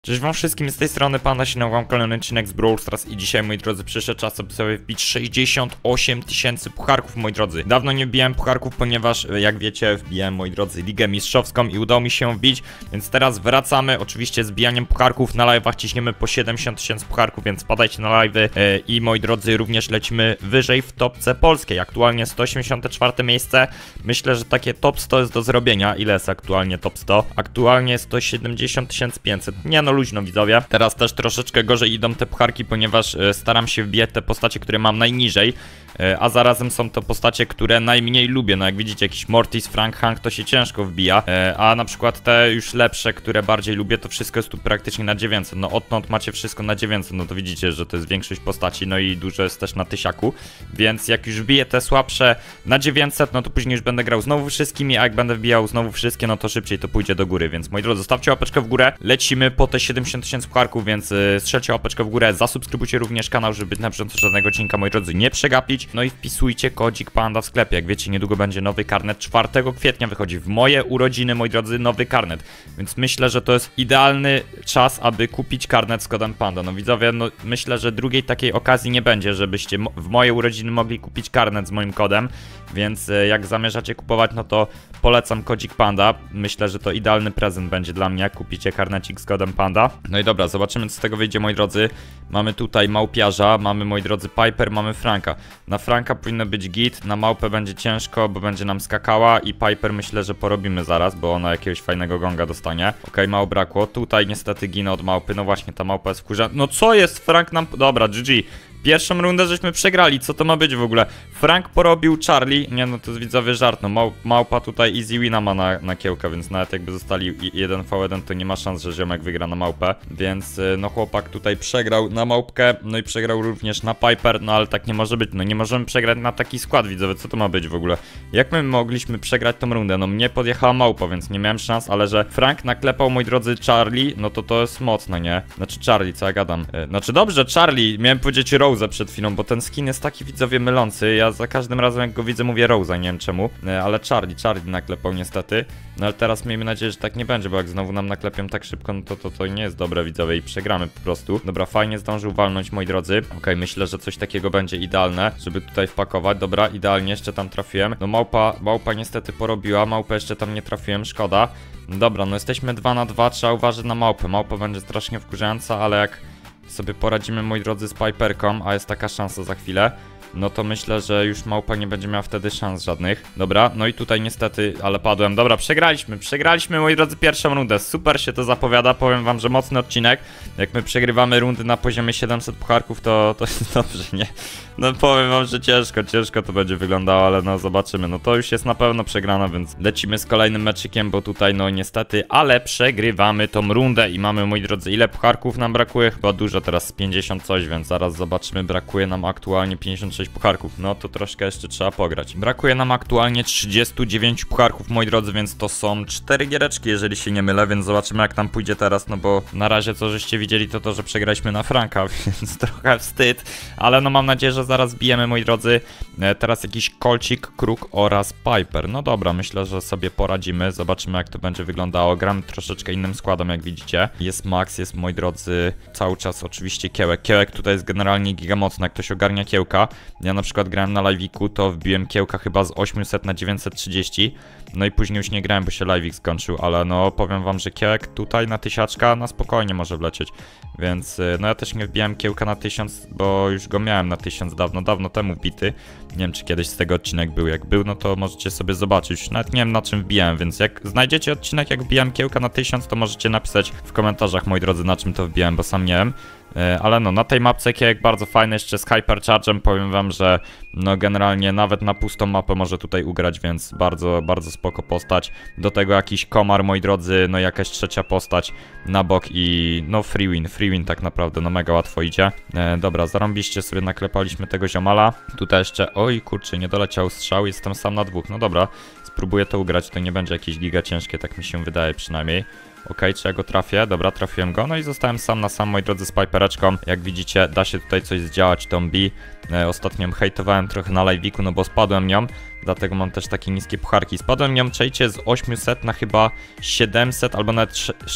Cześć wam wszystkim, z tej strony Panda się nagrywam kolejny odcinek z Brawl Stars i dzisiaj, moi drodzy, przyszedł czas, aby sobie wbić 68 tysięcy pucharków, moi drodzy. Dawno nie wbijałem pucharków, ponieważ, jak wiecie, wbijałem, moi drodzy, Ligę Mistrzowską i udało mi się wbić, więc teraz wracamy, oczywiście, z bijaniem pucharków. Na live'ach ciśniemy po 70 tysięcy pucharków, więc padajcie na live'y i, moi drodzy, również lecimy wyżej w topce polskiej. Aktualnie 184 miejsce, myślę, że takie top 100 jest do zrobienia. Ile jest aktualnie top 100? Aktualnie 170 500, nie no, luźno, widzowie. Teraz też troszeczkę gorzej idą te pucharki, ponieważ staram się wbijać te postacie, które mam najniżej, a zarazem są to postacie, które najmniej lubię. No jak widzicie, jakiś Mortis, Frank, Hank to się ciężko wbija, a na przykład te już lepsze, które bardziej lubię, to wszystko jest tu praktycznie na 900. No odtąd macie wszystko na 900, no to widzicie, że to jest większość postaci, no i dużo jest też na 1000, więc jak już wbiję te słabsze na 900, no to później już będę grał znowu wszystkimi, a jak będę wbijał znowu wszystkie, no to szybciej to pójdzie do góry, więc moi drodzy, zostawcie łapeczkę w górę, lecimy po te 70 tysięcy pucharków, więc strzelcie łapeczkę w górę, zasubskrybujcie również kanał, żeby na bieżąco żadnego odcinka, moi drodzy, nie przegapić. No i wpisujcie kodzik Panda w sklepie. Jak wiecie, niedługo będzie nowy karnet. 4 kwietnia wychodzi w moje urodziny, moi drodzy, nowy karnet. Więc myślę, że to jest idealny czas, aby kupić karnet z kodem Panda. No widzowie, no myślę, że drugiej takiej okazji nie będzie, żebyście w moje urodziny mogli kupić karnet z moim kodem. Więc jak zamierzacie kupować, no to polecam kodzik Panda. Myślę, że to idealny prezent będzie dla mnie, jak kupicie karnecik z kodem Panda. No i dobra, zobaczymy, co z tego wyjdzie, moi drodzy. Mamy tutaj małpiarza, mamy, moi drodzy, Piper, mamy Franka. Na Franka powinno być git, na małpę będzie ciężko, bo będzie nam skakała i Piper myślę, że porobimy zaraz, bo ona jakiegoś fajnego gonga dostanie. Okej, mało brakło. Tutaj niestety ginę od małpy, no właśnie, ta małpa jest wkurza. No co jest? Frank nam... Dobra, GG. Pierwszą rundę żeśmy przegrali, co to ma być w ogóle? Frank porobił Charlie, nie no to jest, widzowie, żart, no małpa tutaj easy wina ma na kiełkę, więc nawet jakby zostali 1v1 to nie ma szans, że ziomek wygra na małpę, więc no chłopak tutaj przegrał na małpkę, no i przegrał również na Piper, no ale tak nie może być, no nie możemy przegrać na taki skład, widzowie, co to ma być w ogóle? Jak my mogliśmy przegrać tą rundę? No mnie podjechała małpa, więc nie miałem szans, ale że Frank naklepał, moi drodzy, Charlie, no to jest mocne, nie? Znaczy Charlie, co ja gadam? Znaczy dobrze, Charlie, miałem powiedzieć Rose'a przed chwilą, bo ten skin jest taki, widzowie, mylący. Ja za każdym razem, jak go widzę, mówię Rose'a, nie wiem czemu, ale Charlie naklepał niestety. No ale teraz miejmy nadzieję, że tak nie będzie, bo jak znowu nam naklepią tak szybko, no to nie jest dobre, widzowie, i przegramy po prostu. Dobra, fajnie zdążył walnąć, moi drodzy. Okej, myślę, że coś takiego będzie idealne, żeby tutaj wpakować. Dobra, idealnie, jeszcze tam trafiłem. No małpa niestety porobiła, małpę jeszcze tam nie trafiłem, szkoda. Dobra, no jesteśmy 2 na 2, trzeba uważać na małpę. Małpa będzie strasznie wkurzająca, ale jak sobie poradzimy, moi drodzy, z Piperką, a jest taka szansa za chwilę, no to myślę, że już małpa nie będzie miała wtedy szans żadnych. Dobra, no i tutaj niestety, ale padłem. Dobra, przegraliśmy, moi drodzy, pierwszą rundę. Super się to zapowiada, powiem wam, że mocny odcinek. Jak my przegrywamy rundy na poziomie 700 pucharków, to jest dobrze, nie? No powiem wam, że ciężko to będzie wyglądało, ale no zobaczymy. No to już jest na pewno przegrana, więc lecimy z kolejnym meczykiem, bo tutaj no niestety, ale przegrywamy tą rundę i mamy, moi drodzy, ile pucharków nam brakuje? Chyba dużo, teraz 50 coś, więc zaraz zobaczymy. Brakuje nam aktualnie 56 pucharków, no to troszkę jeszcze trzeba pograć. Brakuje nam aktualnie 39 pucharków, moi drodzy, więc to są 4 giereczki, jeżeli się nie mylę, więc zobaczymy, jak tam pójdzie teraz, no bo na razie co żeście widzieli, to że przegraliśmy na Franka, więc trochę wstyd, ale no mam nadzieję, że zaraz bijemy, moi drodzy. Teraz jakiś Kolcik, Kruk oraz Piper. No dobra, myślę, że sobie poradzimy, zobaczymy, jak to będzie wyglądało. Gramy troszeczkę innym składem, jak widzicie. Jest Max, jest, moi drodzy, cały czas oczywiście Kiełek. Kiełek tutaj jest generalnie giga mocny, jak ktoś ogarnia Kiełka. Ja na przykład grałem na live'iku, to wbiłem Kiełka chyba z 800 na 930. No i później już nie grałem, bo się live'ik skończył, ale no powiem wam, że Kiełek tutaj na 1000 na spokojnie może wlecieć. Więc no ja też nie wbijałem Kiełka na 1000, bo już go miałem na 1000 dawno temu wbity. Nie wiem, czy kiedyś z tego odcinek był. Jak był, no to możecie sobie zobaczyć. Nawet nie wiem, na czym wbijałem, więc jak znajdziecie odcinek, jak wbijałem Kiełka na 1000, to możecie napisać w komentarzach, moi drodzy, na czym to wbijałem, bo sam nie wiem. Ale no, na tej mapce Kiełek bardzo fajny, jeszcze z Hypercharge'em, powiem wam, że no generalnie nawet na pustą mapę może tutaj ugrać, więc bardzo, bardzo spoko postać. Do tego jakiś komar, moi drodzy, no jakaś trzecia postać na bok i no free win tak naprawdę, no mega łatwo idzie. Dobra, zarąbiście sobie naklepaliśmy tego ziomala. Tutaj jeszcze, oj kurczę, nie doleciał strzał, jestem sam na 2, no dobra, spróbuję to ugrać, to nie będzie jakieś giga ciężkie, tak mi się wydaje przynajmniej. Okej, czy ja go trafię? Dobra, trafiłem go. No i zostałem sam na sam, moi drodzy, z Pipereczką. Jak widzicie, da się tutaj coś zdziałać tą B. Ostatnio hejtowałem trochę na live'iku, no bo spadłem nią. dlatego mam też takie niskie pucharki. Spadłem ją, czajcie, z 800 na chyba 700 albo nawet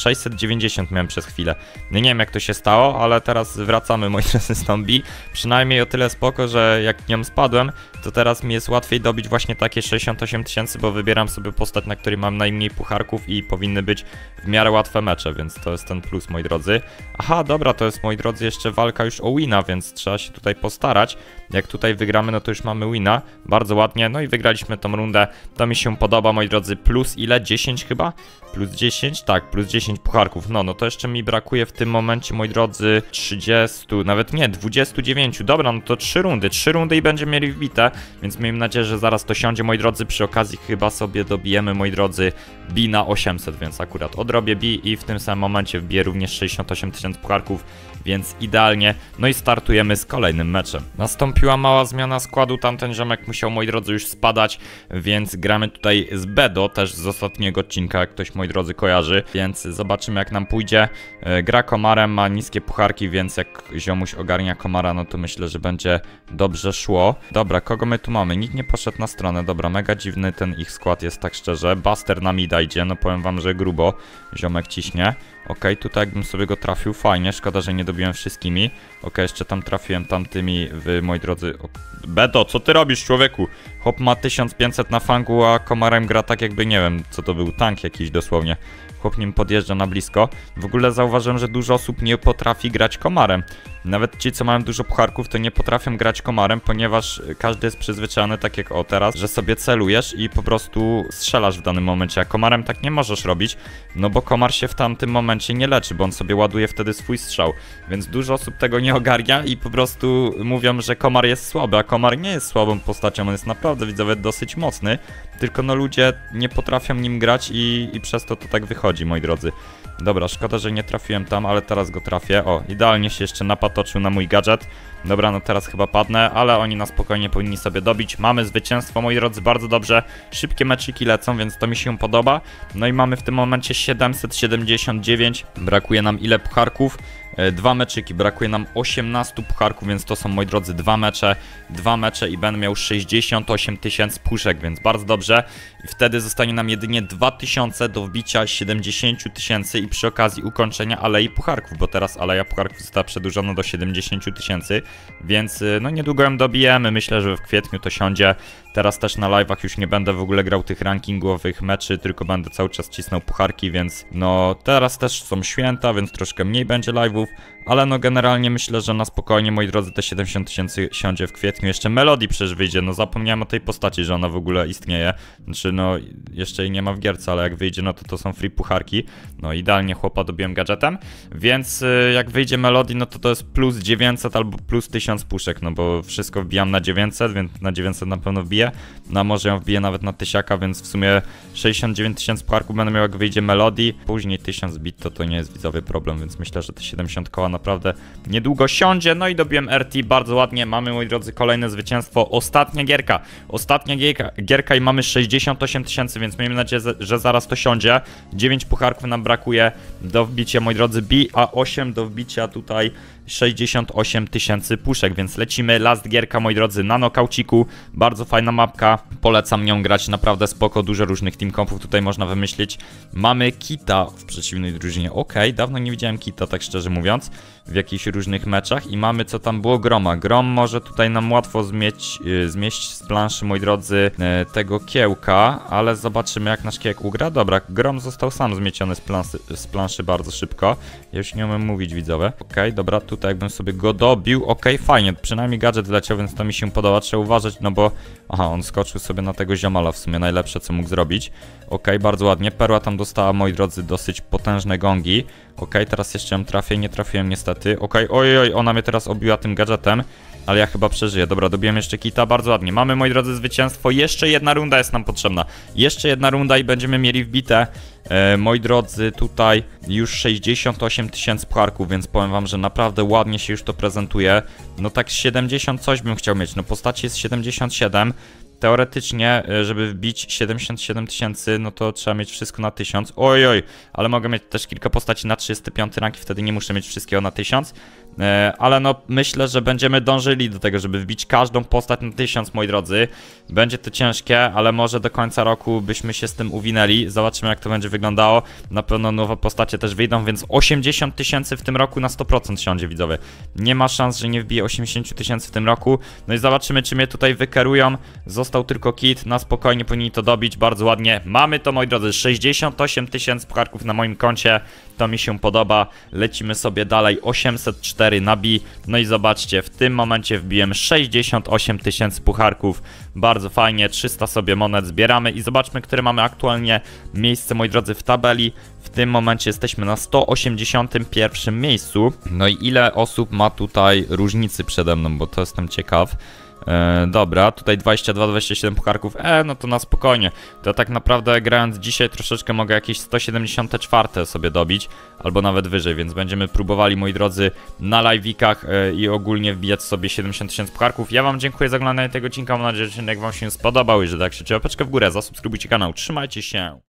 690 miałem przez chwilę. Nie wiem jak to się stało, ale teraz wracamy, moi drodzy, z tą B. Przynajmniej o tyle spoko, że jak nią spadłem, to teraz mi jest łatwiej dobić właśnie takie 68 000, bo wybieram sobie postać, na której mam najmniej pucharków i powinny być w miarę łatwe mecze, więc to jest ten plus, moi drodzy. Aha, dobra, to jest, moi drodzy, jeszcze walka już o wina, więc trzeba się tutaj postarać. Jak tutaj wygramy, no to już mamy wina, bardzo ładnie, no i wygraliśmy tą rundę, to mi się podoba, moi drodzy. Plus ile? 10 chyba? Plus 10? Tak, plus 10 pucharków. No to jeszcze mi brakuje w tym momencie, moi drodzy, 30, nawet nie, 29. Dobra, no to 3 rundy i będziemy mieli wbite, więc miejmy nadzieję, że zaraz to siądzie, moi drodzy. Przy okazji chyba sobie dobijemy, moi drodzy, B na 800, więc akurat odrobię B i w tym samym momencie wbiję również 68 000 pucharków, więc idealnie. No i startujemy z kolejnym meczem. Nastąpiła mała zmiana składu, tamten ziomek musiał, moi drodzy, już spadać, więc gramy tutaj z Bedo, też z ostatniego odcinka, jak ktoś, moi drodzy, kojarzy, więc zobaczymy jak nam pójdzie. Gra komarem, ma niskie pucharki, więc jak ziomuś ogarnia komara, no to myślę, że będzie dobrze szło. Dobra, kogo my tu mamy? Nikt nie poszedł na stronę, dobra, mega dziwny ten ich skład jest, tak szczerze. Buster na mida idzie, no powiem wam, że grubo ziomek ciśnie. Okej, tutaj jakbym sobie go trafił, fajnie, szkoda, że nie dobiłem wszystkimi. Okej, jeszcze tam trafiłem tamtymi, moi drodzy. Bedo, co ty robisz, człowieku? Chłop ma 1500 na fangu, a komarem gra tak jakby, nie wiem, co to był, tank jakiś dosłownie. Chłop nim podjeżdża na blisko. W ogóle zauważyłem, że dużo osób nie potrafi grać komarem. Nawet ci, co mają dużo pucharków, to nie potrafią grać komarem, ponieważ każdy jest przyzwyczajony, tak jak o teraz, że sobie celujesz i po prostu strzelasz w danym momencie, a komarem tak nie możesz robić, no bo komar się w tamtym momencie nie leczy, bo on sobie ładuje wtedy swój strzał, więc dużo osób tego nie ogarnia i po prostu mówią, że komar jest słaby, a komar nie jest słabą postacią, on jest naprawdę, widzowie, dosyć mocny, tylko no ludzie nie potrafią nim grać i przez to tak wychodzi, moi drodzy. Dobra, szkoda, że nie trafiłem tam, ale teraz go trafię. O, idealnie się jeszcze napatoczył na mój gadżet. Dobra, no teraz chyba padnę, ale oni na spokojnie powinni sobie dobić. Mamy zwycięstwo, moi drodzy, bardzo dobrze. Szybkie meczyki lecą, więc to mi się podoba. No i mamy w tym momencie 779. Brakuje nam ile pucharków? 2 meczyki, brakuje nam 18 pucharków, więc to są, moi drodzy, 2 mecze i będę miał 68 000 puszek, więc bardzo dobrze. I wtedy zostanie nam jedynie 2000 do wbicia 70 000 i przy okazji ukończenia Alei Pucharków, bo teraz Aleja Pucharków została przedłużona do 70 000, więc no niedługo ją dobijemy, myślę, że w kwietniu to siądzie. Teraz też na live'ach już nie będę w ogóle grał tych rankingowych meczy, tylko będę cały czas cisnął pucharki, więc no teraz też są święta, więc troszkę mniej będzie live'ów, ale no generalnie myślę, że na spokojnie, moi drodzy, te 70 000 siądzie w kwietniu. Jeszcze Melody przecież wyjdzie, no zapomniałem o tej postaci, że ona w ogóle istnieje. Znaczy no jeszcze jej nie ma w gierce, ale jak wyjdzie, no to są free pucharki. No idealnie chłopa dobiłem gadżetem, więc jak wyjdzie Melody, no to jest plus 900 albo plus 1000 puszek, no bo wszystko wbijam na 900, więc na 900 na pewno wbiję. No może ją wbiję nawet na 1000, więc w sumie 69 000 pucharków będę miał jak wyjdzie Melody. Później 1000 bit to nie jest widzowy problem, więc myślę, że te 70 koła naprawdę niedługo siądzie. No i dobiłem RT bardzo ładnie. Mamy, moi drodzy, kolejne zwycięstwo. Ostatnia gierka i mamy 68 000, więc miejmy nadzieję, że zaraz to siądzie. 9 pucharków nam brakuje do wbicia, moi drodzy, B, a 8 do wbicia tutaj 68 000 puszek, więc lecimy. Last gierka, moi drodzy, na nokauciku. Bardzo fajna mapka, polecam nią grać, naprawdę spoko, dużo różnych team kompów tutaj można wymyślić. Mamy Kita w przeciwnej drużynie, okej, dawno nie widziałem Kita, tak szczerze mówiąc, w jakichś różnych meczach i mamy, co tam było, Groma. Grom może tutaj nam łatwo zmieść z planszy, moi drodzy, tego kiełka, ale zobaczymy jak nasz kiełek ugra. Dobra, Grom został sam zmieciony z planszy bardzo szybko, ja już nie umiem mówić, widzowie. Okej, dobra, tutaj jakbym sobie go dobił, okej, fajnie, przynajmniej gadżet wleciał, więc to mi się podoba, trzeba uważać, no bo, aha, on skoczył sobie na tego ziomala, w sumie najlepsze, co mógł zrobić. Okej, bardzo ładnie, Perła tam dostała, moi drodzy, dosyć potężne gongi. Okej, teraz jeszcze ją trafię, nie trafiłem niestety. Okej, ojoj, ona mnie teraz obiła tym gadżetem, ale ja chyba przeżyję. Dobra, dobiłem jeszcze Kita, bardzo ładnie. Mamy, moi drodzy, zwycięstwo, jeszcze jedna runda jest nam potrzebna. Jeszcze jedna runda i będziemy mieli wbite, moi drodzy, tutaj już 68 000 pucharków, więc powiem wam, że naprawdę ładnie się już to prezentuje. No tak 70 coś bym chciał mieć, no postaci jest 77. Teoretycznie, żeby wbić 77 000, no to trzeba mieć wszystko na 1000. Ojoj, ale mogę mieć też kilka postaci na 35 rank, wtedy nie muszę mieć wszystkiego na 1000. Ale no myślę, że będziemy dążyli do tego, żeby wbić każdą postać na 1000, moi drodzy. Będzie to ciężkie, ale może do końca roku byśmy się z tym uwinęli. Zobaczymy, jak to będzie wyglądało. Na pewno nowe postacie też wyjdą, więc 80 000 w tym roku na 100% siądzie, widzowie. Nie ma szans, że nie wbije 80 000 w tym roku. No i zobaczymy, czy mnie tutaj wykerują. Został tylko kit, na spokojnie powinni to dobić, bardzo ładnie. Mamy to, moi drodzy, 68 000 pucharków na moim koncie. To mi się podoba. Lecimy sobie dalej, 804 na B. No i zobaczcie, w tym momencie wbiłem 68 000 pucharków. Bardzo fajnie, 300 sobie monet zbieramy i zobaczmy, które mamy aktualnie miejsce, moi drodzy, w tabeli. W tym momencie jesteśmy na 181 miejscu. No i ile osób ma tutaj różnicy przede mną, bo to jestem ciekaw. Dobra, tutaj 22-27 pucharków, no to na spokojnie. To tak naprawdę grając dzisiaj troszeczkę mogę jakieś 174 sobie dobić, albo nawet wyżej, więc będziemy próbowali, moi drodzy, na live'ikach i ogólnie wbijać sobie 70 000 pucharków. Ja wam dziękuję za oglądanie tego odcinka, mam nadzieję, że odcinek wam się spodobał i że tak się łapeczkę w górę, zasubskrybujcie kanał, trzymajcie się.